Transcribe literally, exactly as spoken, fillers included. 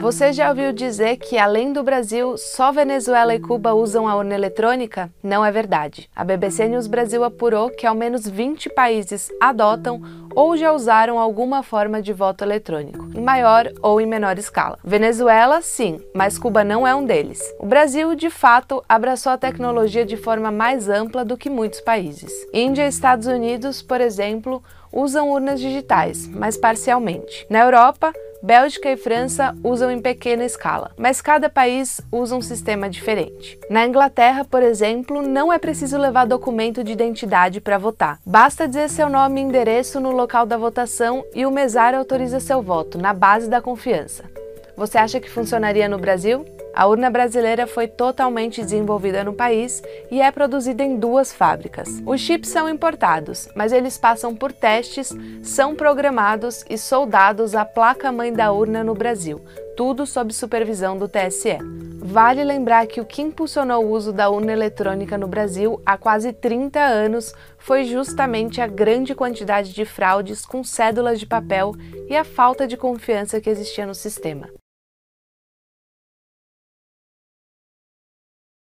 Você já ouviu dizer que, além do Brasil, só Venezuela e Cuba usam a urna eletrônica? Não é verdade. A B B C News Brasil apurou que ao menos vinte países adotam ou já usaram alguma forma de voto eletrônico, em maior ou em menor escala. Venezuela, sim, mas Cuba não é um deles. O Brasil, de fato, abraçou a tecnologia de forma mais ampla do que muitos países. Índia e Estados Unidos, por exemplo, usam urnas digitais, mas parcialmente. Na Europa, Bélgica e França usam em pequena escala, mas cada país usa um sistema diferente. Na Inglaterra, por exemplo, não é preciso levar documento de identidade para votar. Basta dizer seu nome e endereço no local da votação e o mesário autoriza seu voto, na base da confiança. Você acha que funcionaria no Brasil? A urna brasileira foi totalmente desenvolvida no país e é produzida em duas fábricas. Os chips são importados, mas eles passam por testes, são programados e soldados à placa-mãe da urna no Brasil, tudo sob supervisão do T S E. Vale lembrar que o que impulsionou o uso da urna eletrônica no Brasil há quase trinta anos foi justamente a grande quantidade de fraudes com cédulas de papel e a falta de confiança que existia no sistema.